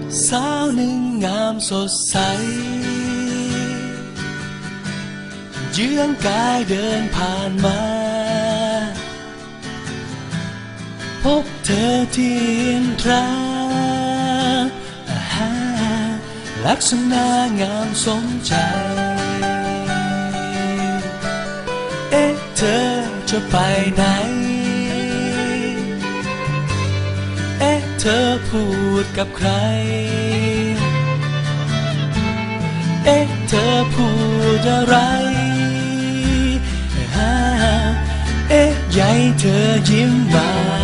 สาวหนึ่งงามสดใสเยื้องกายเดินผ่านมาพบเธอที่อินทราลักษณะงามสมใจเอ๊ะเธอจะไปไหนเอ๊ะเธอพูดกับใครเอ๊ะเธอพูดอะไรเอ๊ะใหญ่เธอยิ้มมา